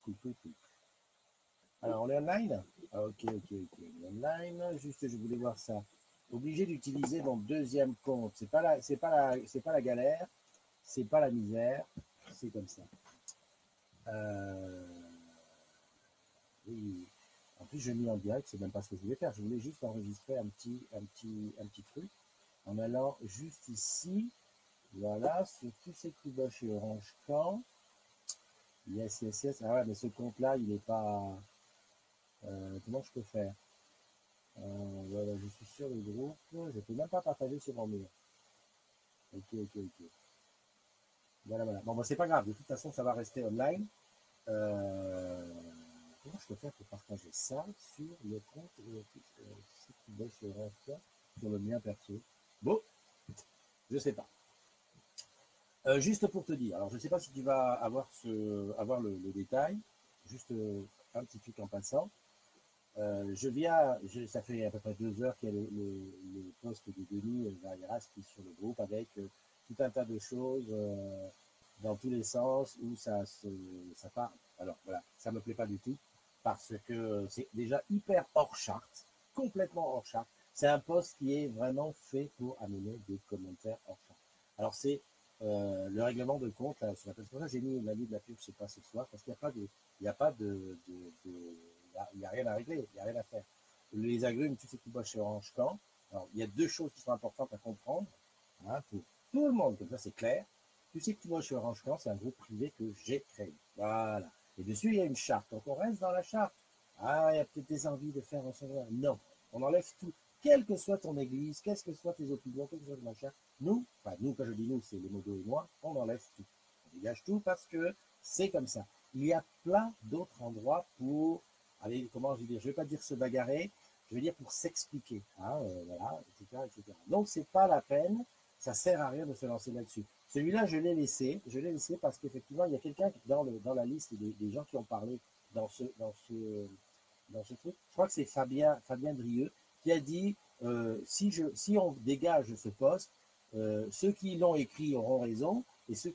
Cool, cool, cool. Alors, on est online? Ah, ok, ok, ok. On est online. Juste, je voulais voir ça. Obligé d'utiliser mon deuxième compte. C'est pas la galère. C'est pas la misère. C'est comme ça. Euh, oui. En plus, je mis en direct. C'est même pas ce que je voulais faire. Je voulais juste enregistrer un petit truc en allant juste ici. Voilà. Sur tous ces coups chez Orange Camp. Yes, yes, yes. Ah ouais, mais ce compte-là, il est pas. Comment je peux faire? Voilà, je suis sur le groupe. Je ne peux même pas partager sur mon mur. Ok, ok, ok. Voilà, voilà. Bon, bah, c'est pas grave. De toute façon, ça va rester online. Euh, Comment je peux faire pour partager ça sur le compte site qui bosse sur le mien perso? Bon, je sais pas. Juste pour te dire, alors je sais pas si tu vas avoir le détail. Juste un petit truc en passant. Ça fait à peu près 2 heures qu'il y a le poste de Denis Varieras qui est sur le groupe avec tout un tas de choses dans tous les sens où ça part. Alors voilà, ça me plaît pas du tout parce que c'est déjà hyper hors charte, complètement hors charte. C'est un poste qui est vraiment fait pour amener des commentaires hors charte. Alors c'est le règlement de compte là, sur la plateforme. C'est pour ça que j'ai mis la nuit de la pub, c'est pas ce soir parce qu'il n'y a pas de, il n'y a pas il n'y a rien à régler, il n'y a rien à faire. Les agrumes, tu sais qui bossent chez Orange Camp. Alors, il y a deux choses qui sont importantes à comprendre, hein, pour tout le monde, comme ça c'est clair. Tu sais que tu bosses chez Orange Camp, c'est un groupe privé que j'ai créé. Voilà. Et dessus, il y a une charte. Donc, on reste dans la charte. Ah, il y a peut-être des envies de faire recevoir. Non. On enlève tout. Quelle que soit ton église, quelles que soient tes opinions, quel que soit ton machin, nous, enfin, nous, quand je dis nous, c'est les modos et moi, on enlève tout. On dégage tout parce que c'est comme ça. Il y a plein d'autres endroits pour allez, comment je vais dire, je vais pas dire se bagarrer, je vais dire pour s'expliquer, hein, voilà, etc., etc. Donc c'est pas la peine, ça sert à rien de se lancer là-dessus. Celui-là, je l'ai laissé parce qu'effectivement, il y a quelqu'un dans la liste des gens qui ont parlé dans dans ce truc. Je crois que c'est Fabien Drieux qui a dit si on dégage ce poste, ceux qui l'ont écrit auront raison et ceux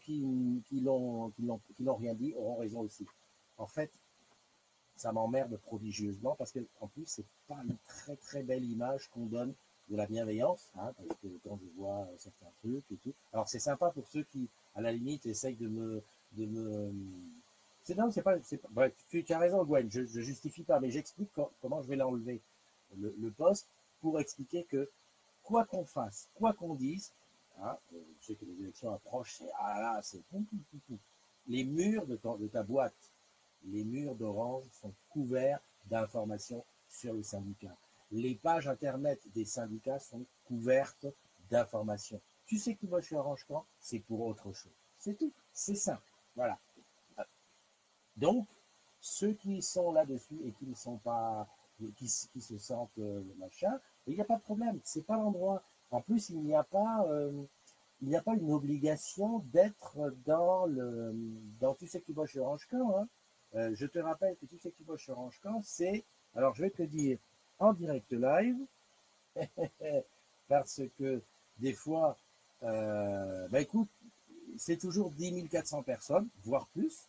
qui l'ont rien dit auront raison aussi. En fait, ça m'emmerde prodigieusement parce que en plus c'est pas une très très belle image qu'on donne de la bienveillance, hein, parce que quand je vois certains trucs et tout, alors c'est sympa pour ceux qui à la limite essayent de me c'est non c'est pas ouais, tu as raison Gwen, je justifie pas mais j'explique comment je vais l'enlever le poste pour expliquer que quoi qu'on fasse, quoi qu'on dise, hein, je sais que les élections approchent, c'est ah là c'est les murs de ta boîte, les murs d'Orange sont couverts d'informations sur le syndicat. Les pages internet des syndicats sont couvertes d'informations. Tu sais que tu vas chez Orange quand c'est pour autre chose. C'est tout. C'est simple. Voilà. Donc, ceux qui sont là-dessus et qui ne sont pas, qui se sentent machin, il n'y a pas de problème. C'est pas l'endroit. En plus, il n'y a pas une obligation d'être dans tu sais que tu vas chez Orange Camp, hein. Je te rappelle que tu sais que tu vas chez Orange Camp, c'est, alors je vais te dire en direct live, parce que des fois, bah écoute, c'est toujours 10 400 personnes, voire plus.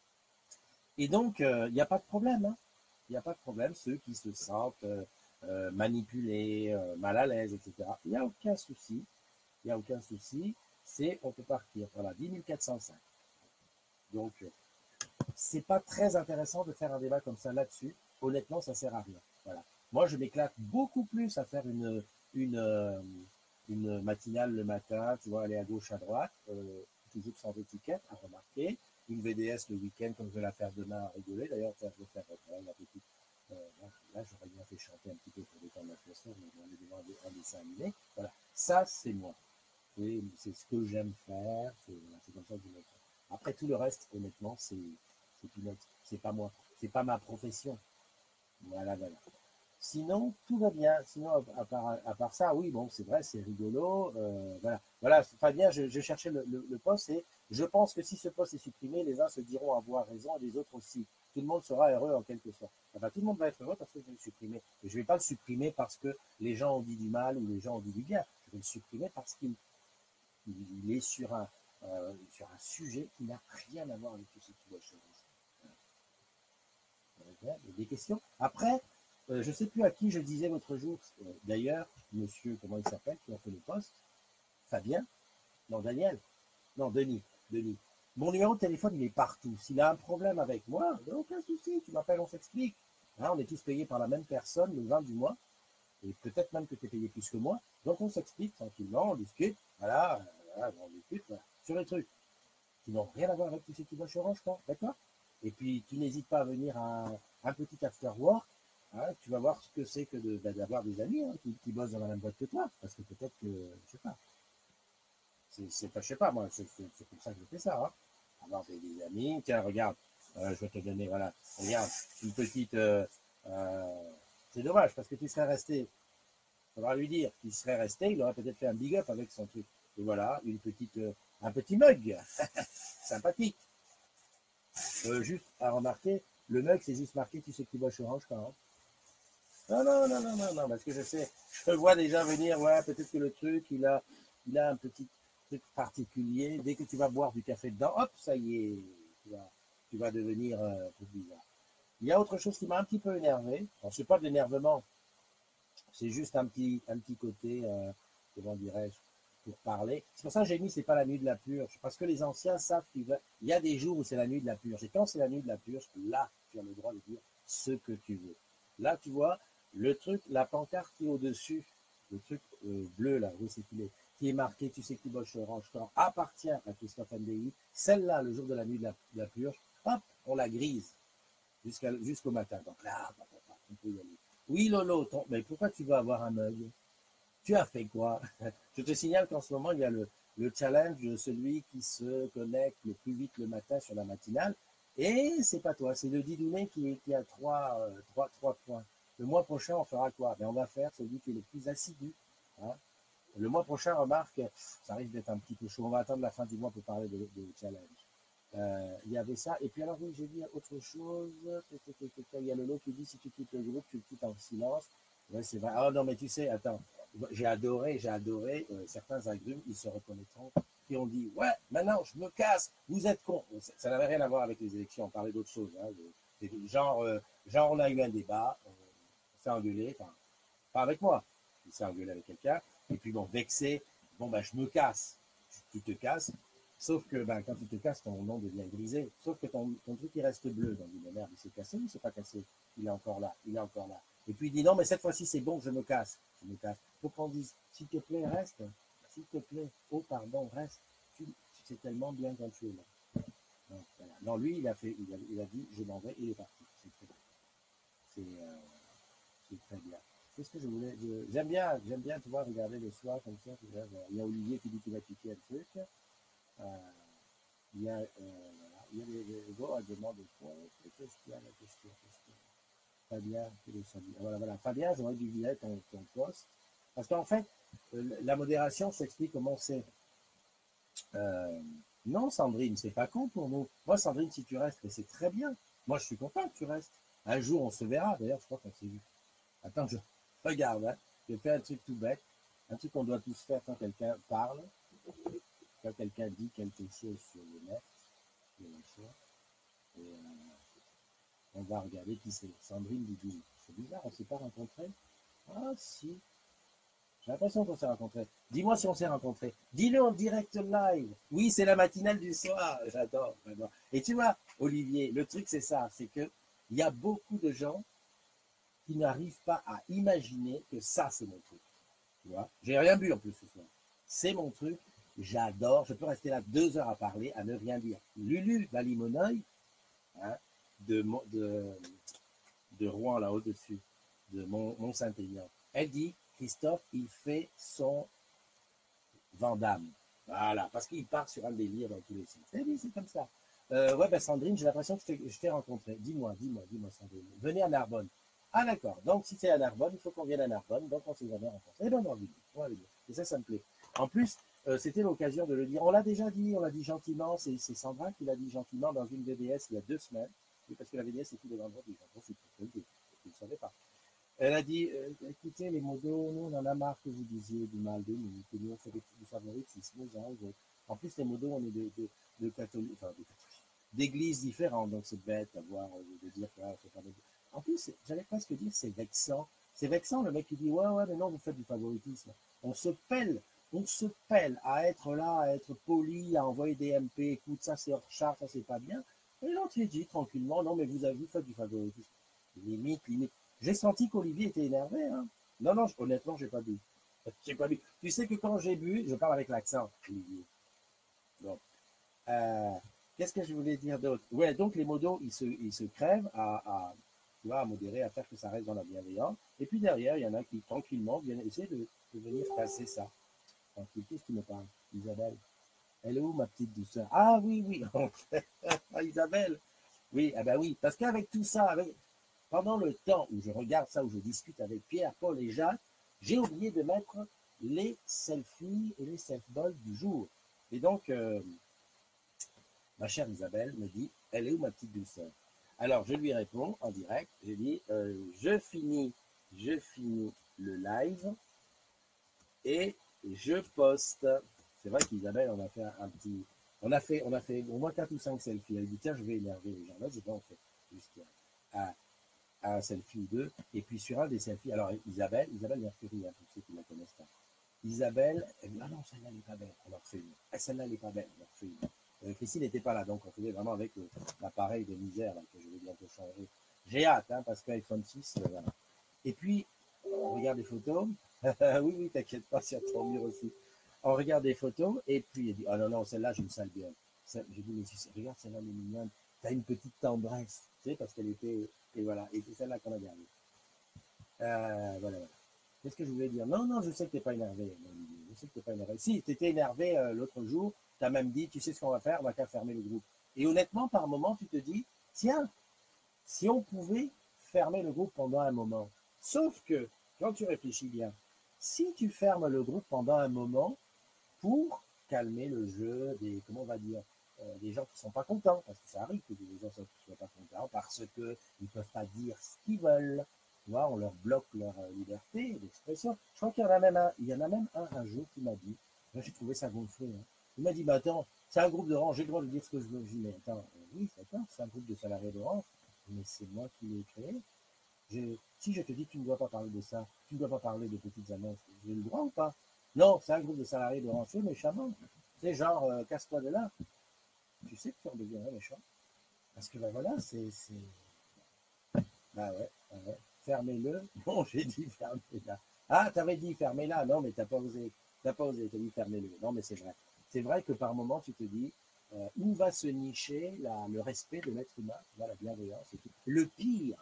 Et donc, il n'y a pas de problème, hein. Il n'y a pas de problème, ceux qui se sentent manipulés, mal à l'aise, etc. Il n'y a aucun souci. Il n'y a aucun souci. C'est, on peut partir. Voilà, 10 405. Donc, c'est pas très intéressant de faire un débat comme ça là-dessus. Honnêtement, ça sert à rien. Voilà. Moi, je m'éclate beaucoup plus à faire une, euh, une matinale le matin, tu vois, aller à gauche, à droite, toujours sans étiquette, à remarquer. Une VDS le week-end, comme je vais la faire demain, à rigoler. D'ailleurs, je vais faire la petite. Là, j'aurais bien fait chanter un petit peu pour détendre l'atmosphère, mais on est devant un dessin animé. Voilà. Ça, c'est moi. C'est ce que j'aime faire. C'est comme ça que je le fais. Après, tout le reste, honnêtement, c'est pilote. C'est pas moi. C'est pas ma profession. Voilà, voilà. Sinon, tout va bien. Sinon, à part ça, oui, bon, c'est vrai, c'est rigolo. Voilà, voilà, Fabien, je cherchais le poste et je pense que si ce poste est supprimé, les uns se diront avoir raison et les autres aussi. Tout le monde sera heureux en quelque sorte. Enfin, tout le monde va être heureux parce que je vais le supprimer. Et je ne vais pas le supprimer parce que les gens ont dit du mal ou les gens ont dit du bien. Je vais le supprimer parce qu'il est sur un sujet qui n'a rien à voir avec tout ce qui doit changer. hein, des questions. Après, je ne sais plus à qui je disais l'autre jour, d'ailleurs, monsieur, comment il s'appelle, qui a fait le poste, Fabien, non, Daniel, non, Denis. Mon numéro de téléphone, il est partout. S'il a un problème avec moi, ben, aucun souci, tu m'appelles, on s'explique. Hein, on est tous payés par la même personne le 20 du mois, et peut-être même que tu es payé plus que moi. Donc on s'explique tranquillement, on discute, voilà, on discute voilà, sur les trucs qui n'ont rien à voir avec tout ce qui va chez Orange, quoi, d'accord? Et puis tu n'hésites pas à venir à un petit after work, hein, tu vas voir ce que c'est que d'avoir des amis hein, qui bossent dans la même boîte que toi, parce que peut-être que, je sais pas, je sais pas, moi, c'est pour ça que je fais ça, hein. Avoir des amis, tiens, regarde, je vais te donner, voilà, regarde, une petite, c'est dommage, parce que tu serais resté, il faudra lui dire, qu'il serait resté, il aurait peut-être fait un big up avec son truc. Et voilà, une petite, un petit mug, sympathique. Juste à remarquer, le mug, c'est juste marqué, tu sais que tu bois chez Orange quand même. Non, non, non, non, non, non, parce que je sais, je vois déjà venir, ouais, peut-être que le truc, il a un petit truc particulier. Dès que tu vas boire du café dedans, hop, ça y est, tu vas devenir un peu bizarre. Il y a autre chose qui m'a un petit peu énervé. Alors, c'est pas de l'énervement, c'est juste un petit côté, comment dirais-je, pour parler. C'est pour ça que j'ai mis c'est pas la nuit de la purge, parce que les anciens savent qu'il y a des jours où c'est la nuit de la purge. Et quand c'est la nuit de la purge, là, tu as le droit de dire ce que tu veux. Là, tu vois, le truc, la pancarte qui est au-dessus, le truc bleu, là, où c'est qu'il est, qui est marqué, tu sais qui bosse chez Orange, appartient à Christophe NDI, celle-là, le jour de la nuit de la purge, hop, on la grise jusqu'au matin. Donc là, on peut y aller. Oui, Lolo, mais pourquoi tu veux avoir un mug? Tu as fait quoi? Je te signale qu'en ce moment, il y a le challenge de celui qui se connecte le plus vite le matin sur la matinale. Et c'est pas toi, c'est le Didounet qui a trois points. Le mois prochain, on fera quoi? Ben, on va faire celui qui est le plus assidu. Hein. Le mois prochain, remarque, ça risque d'être un petit peu chaud. On va attendre la fin du mois pour parler de challenge. Il y avait ça. Et puis alors, oui, j'ai dit autre chose. Il y a Lolo qui dit si tu quittes le groupe, tu le quittes en silence. Ouais, c'est vrai. Ah non, mais tu sais, attends, j'ai adoré certains agrumes, ils se reconnaîtront, qui ont dit ouais, maintenant je me casse, vous êtes cons. Ça n'avait rien à voir avec les élections, on parlait d'autre chose. Hein. Genre, on a eu un débat, on s'est engueulé, enfin, pas avec moi, il s'est engueulé avec quelqu'un, et puis bon, vexé, bon, ben, je me casse. Tu te casses, sauf que ben, quand tu te casses, ton nom devient grisé, sauf que ton truc il reste bleu. Donc il dit merde, il s'est cassé ou il s'est pas cassé? Il est encore là, il est encore là. Et puis il dit non, mais cette fois-ci c'est bon, je me casse. Je me casse. Faut qu'on dise, s'il te plaît, reste. S'il te plaît, oh pardon, reste. Tu sais tellement bien quand tu es là. Donc, voilà. Non, lui, il a dit, je m'en vais, il est parti. C'est très bien. C'est très bien. Qu'est-ce que je voulais j'aime bien, tu vois, regarder le soir comme ça. Il y a Olivier qui dit qu'il va piquer un truc. Il y a, voilà, il y a les gars à demander quoi. Qu'est-ce qu'il y a là? Qu'est-ce qu'il y a? Fabien, voilà, voilà. Fabien, j'aurais dû virer ton poste. Parce qu'en fait, la modération, je t'explique comment c'est. Euh, non, Sandrine, c'est pas con pour nous. Moi, Sandrine, si tu restes, c'est très bien. Moi, je suis content que tu restes. Un jour, on se verra. D'ailleurs, je crois qu'on s'est vu. Attends, je regarde. Hein. Je fais un truc tout bête. Un truc qu'on doit tous faire quand quelqu'un parle. Quand quelqu'un dit quelque chose sur le net. Et on va regarder qui c'est. Sandrine Didou. C'est bizarre, on ne s'est pas rencontrés. Ah, si. J'ai l'impression qu'on s'est rencontrés. Dis-moi si on s'est rencontrés. Dis-le en direct live. Oui, c'est la matinale du soir. J'adore, j'adore. Et tu vois, Olivier, le truc, c'est ça. C'est que il y a beaucoup de gens qui n'arrivent pas à imaginer que ça, c'est mon truc. Tu vois, j'ai rien bu en plus ce soir. C'est mon truc. J'adore. Je peux rester là 2 heures à parler, à ne rien dire. Lulu Valimonoï, hein, de, de Rouen, là au-dessus, de Mont-Saint-Aignan. Elle dit, Christophe, il fait son Vandame. Voilà, parce qu'il part sur un délire dans tous les sens. Elle dit, c'est comme ça. Ouais, ben Sandrine, j'ai l'impression que je t'ai rencontré. Dis-moi, Sandrine. Venez à Narbonne. Ah, d'accord. Donc, si c'est à Narbonne, il faut qu'on vienne à Narbonne. Donc, on s'est jamais rencontrés. Eh bien, on va venir. Et ça me plaît. En plus, c'était l'occasion de le dire. On l'a déjà dit, on l'a dit gentiment. C'est Sandra qui l'a dit gentiment dans une VDS il y a 2 semaines. Oui, parce que la VDS, c'est tous les vendredis. J'en profite pour te le dire. Tu ne le savais pas. Elle a dit, écoutez, les modos, nous, on en a marre que vous disiez du mal de nous, que nous, on fait du favoritisme aux uns aux autres. En plus, les modos, on est de catholiques, enfin, d'églises différentes, donc c'est bête d'avoir, de dire que, c'est pas presque dire c'est vexant. C'est vexant le mec qui dit ouais, mais non, vous faites du favoritisme. On se pèle à être là, à être poli, à envoyer des MP, écoute, ça c'est hors char, ça c'est pas bien. Et l'autre il dit tranquillement, non, mais vous faites du favoritisme. Limite. J'ai senti qu'Olivier était énervé, hein. Non, honnêtement, j'ai pas bu. J'ai pas bu. Tu sais que quand j'ai bu, je parle avec l'accent, Olivier. Donc, euh, qu'est-ce que je voulais dire d'autre? Ouais, donc les modos, ils se crèvent tu vois, à modérer, à faire que ça reste dans la bienveillance. Et puis derrière, il y en a qui, tranquillement, viennent essayer de venir casser ça. Tranquille, qu'est-ce qui me parle? Isabelle. Elle est où, ma petite douceur? Ah oui. Isabelle. Oui, ah ben oui, parce qu'avec tout ça, pendant le temps où je regarde ça, où je discute avec Pierre, Paul et Jacques, j'ai oublié de mettre les selfies et les self-balls du jour. Et donc, ma chère Isabelle me dit, elle est où ma petite douceur? Alors, je lui réponds en direct, je dis, je finis le live et je poste. C'est vrai qu'Isabelle, on a fait un petit... On a fait au moins 4 ou 5 selfies. Elle dit, tiens, je vais énerver les gens. Là, je vais en fait juste un selfie ou deux. Et puis sur un des selfies, alors Isabelle Mercury, hein, pour ceux qui ne la connaissent pas. Isabelle, elle dit, ah non, celle-là, elle n'est pas belle. On en refait une. Ah, celle-là, elle n'est pas belle. On en refait une. Christine n'était pas là, donc on faisait vraiment avec l'appareil de misère là, que je vais bientôt changer. J'ai hâte, hein, parce qu'iPhone 6, voilà. Et puis, on regarde les photos. oui, t'inquiète pas, c'est à ton mur aussi. On regarde des photos, et puis elle dit, oh non, celle-là, je me sale bien. J'ai dit, mais regarde, celle-là, elle est mignonne. T'as une petite tendresse, tu sais, parce qu'elle était, et voilà, et c'est celle-là qu'on a gardée. Voilà. Qu'est-ce que je voulais dire? Non, je sais que t'es pas énervé. Je sais que t'es pas énervé. Si, t'étais énervé l'autre jour, t'as même dit, tu sais ce qu'on va faire, on va qu'à fermer le groupe. Et honnêtement, par moment, tu te dis, tiens, si on pouvait fermer le groupe pendant un moment. Sauf que, quand tu réfléchis bien, si tu fermes le groupe pendant un moment pour calmer le jeu des, comment on va dire, des gens qui ne sont pas contents, parce que ça arrive que des gens ne soient pas contents, parce qu'ils ne peuvent pas dire ce qu'ils veulent. Tu vois, on leur bloque leur liberté d'expression. Je crois qu'il y en a même un jour qui m'a dit, moi j'ai trouvé ça gonflé, hein. Il m'a dit, bah attends, c'est un groupe d'Orange, j'ai le droit de dire ce que je veux. Je dis, mais attends, oui, c'est un groupe de salariés d'Orange, mais c'est moi qui l'ai créé. Si je te dis que tu ne dois pas parler de ça, tu ne dois pas parler de petites annonces, j'ai le droit ou pas? Non, c'est un groupe de salariés d'Orange, méchamment. C'est genre, casse-toi de là. Tu sais que tu en deviendrais méchant. Parce que ben voilà, bah ouais. Fermez-le. Bon, j'ai dit fermez-la. Ah, t'avais dit fermez-la. Non, mais t'as pas osé. T'as dit fermez-le. Non, mais c'est vrai. C'est vrai que par moment, tu te dis, où va se nicher le respect de l'être humain, la bienveillance et tout. Le pire,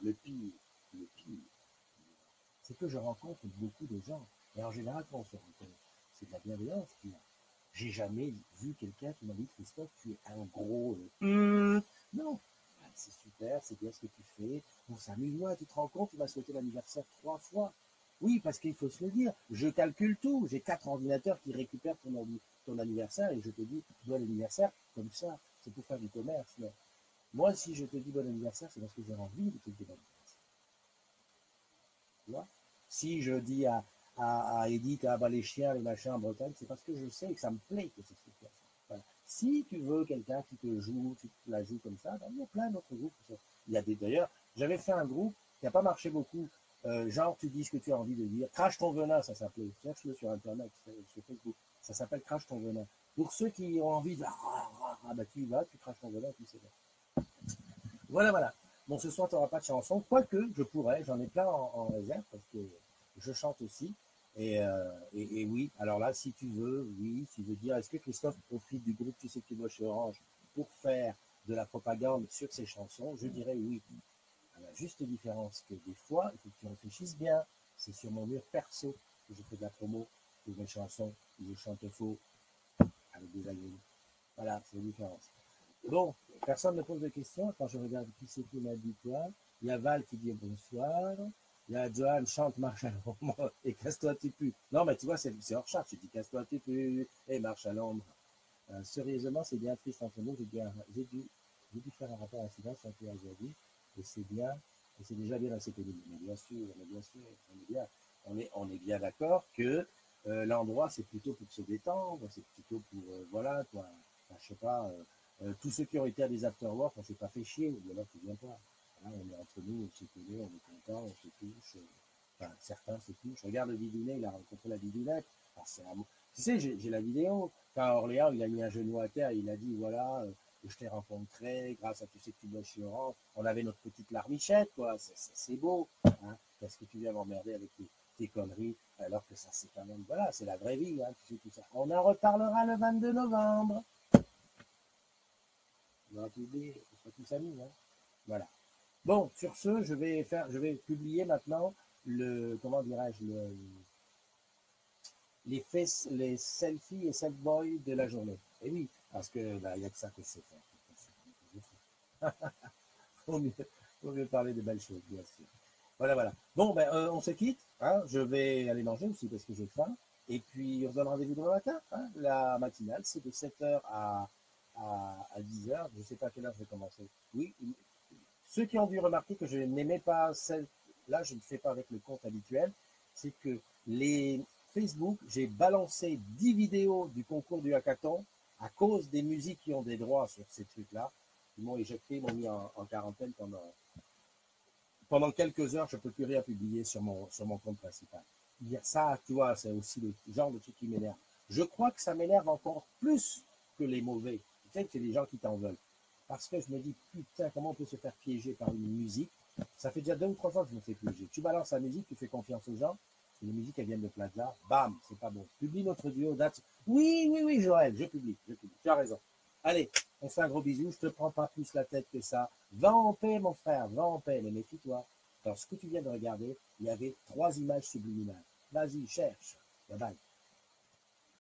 c'est que je rencontre beaucoup de gens. Et en général, quand on se rencontre, c'est de la bienveillance qui a. J'ai jamais vu quelqu'un qui m'a dit, Christophe, tu es un gros. Non, c'est super, c'est bien ce que tu fais. On s'amuse, ouais, tu te rends compte, tu m'as souhaité l'anniversaire 3 fois. Oui, parce qu'il faut se le dire, je calcule tout. J'ai 4 ordinateurs qui récupèrent ton anniversaire et je te dis bon anniversaire comme ça. C'est pour faire du commerce. Mais moi, si je te dis bon anniversaire, c'est parce que j'ai envie de te dire bon anniversaire. Tu vois? Si je dis à Edith, ah bah les chiens, les machins en Bretagne, c'est parce que je sais que ça me plaît que c'est ce voilà. Si tu veux quelqu'un qui te joue, tu te la joues comme ça, ben, il y a plein d'autres groupes. Il y a d'ailleurs, j'avais fait un groupe qui n'a pas marché beaucoup. Genre, tu dis ce que tu as envie de dire. Crache ton venin, ça s'appelait. Cherche-le sur Internet, sur Facebook. Ça s'appelle Crache ton venin. Pour ceux qui ont envie de bah tu y vas, tu craches ton venin, puis c'est bon. Voilà. Bon, ce soir, tu n'auras pas de chanson. Quoique, je pourrais, j'en ai plein en réserve, parce que je chante aussi. Et oui, alors là, si tu veux, oui, tu veux dire, est-ce que Christophe profite du groupe Tu sais que tu dois chez Orange pour faire de la propagande sur ses chansons? Je dirais oui. À la juste différence que des fois, il faut que tu réfléchisses bien. C'est sur mon mur perso que je fais de la promo de mes chansons, où je chante faux avec des agrumes. Voilà, c'est la différence. Bon, personne ne pose de questions. Quand je regarde qui c'est qui m'a dit quoi, il y a Val qui dit bonsoir. Il y a Johan, chante, marche à l'ombre et casse-toi, tu pues. Non, mais tu vois, c'est hors charge. Tu dis casse-toi, tu pues et marche à l'ombre. Sérieusement, c'est bien triste entre nous. J'ai dû faire un rapport à incident sur un peu aujourd'hui. Et c'est bien, et c'est déjà bien assez connu. Mais bien sûr, on est bien d'accord que l'endroit, c'est plutôt pour se détendre, c'est plutôt pour, voilà, quoi. Enfin, je sais pas, tous ceux qui ont été à des afterwork, on s'est pas fait chier, ou alors tu viens pas. Hein, on est entre nous, on se connaît, on est content, on se touche. Enfin, certains se touchent. Regarde le Didounet, il a rencontré la Didounette. Enfin, c'est un... Tu sais, j'ai la vidéo. Quand Orléans, il a mis un genou à terre, il a dit, voilà, je t'ai rencontré, grâce à tu sais que tu bosses chez Orange, on avait notre petite larmichette, quoi. C'est beau. Hein. Parce que tu viens m'emmerder avec tes conneries, alors que ça, c'est quand même, voilà, c'est la vraie vie, hein, tu sais tout ça. On en reparlera le 22 novembre. On aura tout oublié, on sera tous amis, hein. Voilà. Bon, sur ce, je vais publier maintenant comment dirais-je, les selfies et self-boys de la journée. Et oui, parce que bah, il n'y a que ça que je sais faire. Faut mieux, faut mieux parler de belles choses, bien sûr. Voilà, voilà. Bon, ben, on se quitte. Hein. Je vais aller manger aussi parce que j'ai faim. Et puis, on se donne rendez-vous demain matin. Hein. La matinale, c'est de 7h à 10h. Je ne sais pas à quelle heure je vais commencer. Oui, ceux qui ont dû remarquer que je n'aimais pas celle, là je ne fais pas avec le compte habituel, c'est que les Facebook, j'ai balancé 10 vidéos du concours du hackathon à cause des musiques qui ont des droits sur ces trucs-là. Ils m'ont éjecté, ils m'ont mis en quarantaine pendant quelques heures, je ne peux plus rien publier sur mon compte principal. Ça, tu vois, c'est aussi le genre de truc qui m'énerve. Je crois que ça m'énerve encore plus que les mauvais. Tu sais que c'est les gens qui t'en veulent. Parce que je me dis, putain, comment on peut se faire piéger par une musique? Ça fait déjà 2 ou 3 fois que je me fais piéger. Tu balances la musique, tu fais confiance aux gens. Les musiques, elles viennent de Plaza. Bam, c'est pas bon. Publie notre duo, date. Oui, oui, oui, Joël, je publie. Tu as raison. Allez, on fait un gros bisou. Je te prends pas plus la tête que ça. Va en paix, mon frère, va en paix. Mais méfie-toi. Dans ce que tu viens de regarder, il y avait 3 images subliminales. Vas-y, cherche. Bye bye.